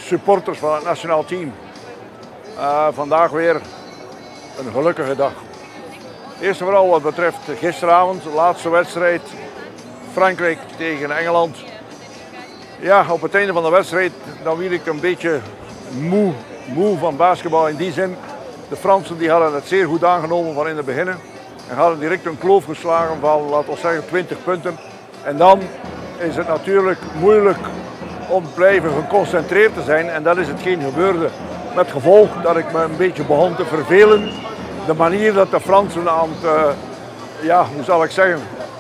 supporters van het nationaal team. Vandaag weer een gelukkige dag. Eerst en vooral wat betreft gisteravond, de laatste wedstrijd, Frankrijk tegen Engeland. Ja, op het einde van de wedstrijd dan werd ik een beetje moe van basketbal in die zin. De Fransen die hadden het zeer goed aangenomen van in het begin en hadden direct een kloof geslagen van, laten we zeggen, 20 punten. En dan is het natuurlijk moeilijk om blijven geconcentreerd te zijn en dat is hetgeen gebeurde. Met gevolg dat ik me een beetje begon te vervelen. De manier dat de Fransen aan het, ja, hoe zal ik zeggen,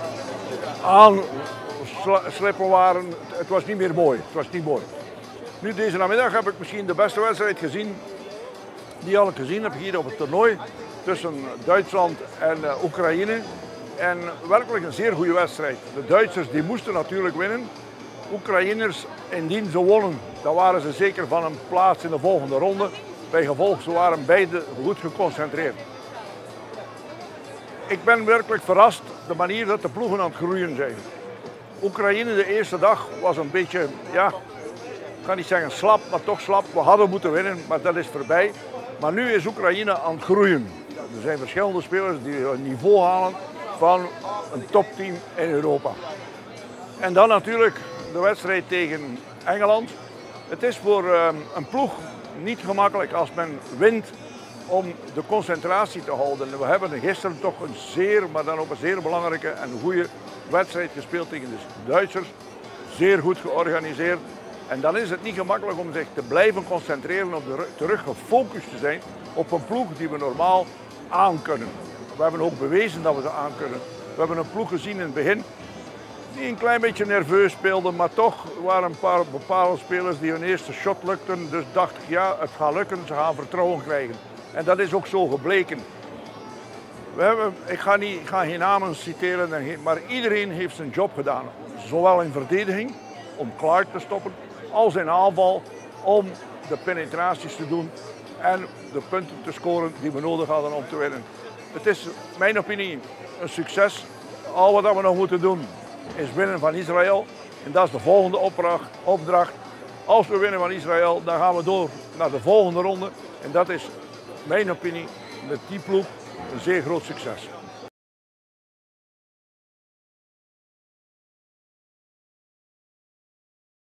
aanslippen waren, het was niet meer mooi. Het was niet mooi. Nu deze namiddag heb ik misschien de beste wedstrijd gezien die al ik gezien heb hier op het toernooi tussen Duitsland en Oekraïne. En werkelijk een zeer goede wedstrijd. De Duitsers die moesten natuurlijk winnen. Oekraïners, indien ze wonnen, dan waren ze zeker van een plaats in de volgende ronde. Bijgevolg, ze waren beide goed geconcentreerd. Ik ben werkelijk verrast de manier dat de ploegen aan het groeien zijn. Oekraïne de eerste dag was een beetje, ja, ik ga niet zeggen slap, maar toch slap. We hadden moeten winnen, maar dat is voorbij. Maar nu is Oekraïne aan het groeien. Er zijn verschillende spelers die een niveau halen van een topteam in Europa. En dan natuurlijk de wedstrijd tegen Engeland. Het is voor een ploeg niet gemakkelijk als men wint om de concentratie te houden. We hebben gisteren toch een zeer, maar dan ook een zeer belangrijke en goede wedstrijd gespeeld tegen de Duitsers. Zeer goed georganiseerd. En dan is het niet gemakkelijk om zich te blijven concentreren, om terug gefocust te zijn op een ploeg die we normaal aankunnen. We hebben ook bewezen dat we ze aankunnen. We hebben een ploeg gezien in het begin die een klein beetje nerveus speelden, maar toch waren een paar bepaalde spelers die hun eerste shot lukten. Dus dacht ik, ja, het gaat lukken, ze gaan vertrouwen krijgen. En dat is ook zo gebleken. Ik ga geen namen citeren, maar iedereen heeft zijn job gedaan. Zowel in verdediging, om Clark te stoppen, als in aanval, om de penetraties te doen en de punten te scoren die we nodig hadden om te winnen. Het is, mijn opinie, een succes. Al wat we nog moeten doen is winnen van Israël. En dat is de volgende opdracht. Als we winnen van Israël, dan gaan we door naar de volgende ronde. En dat is, mijn opinie, met die ploeg een zeer groot succes.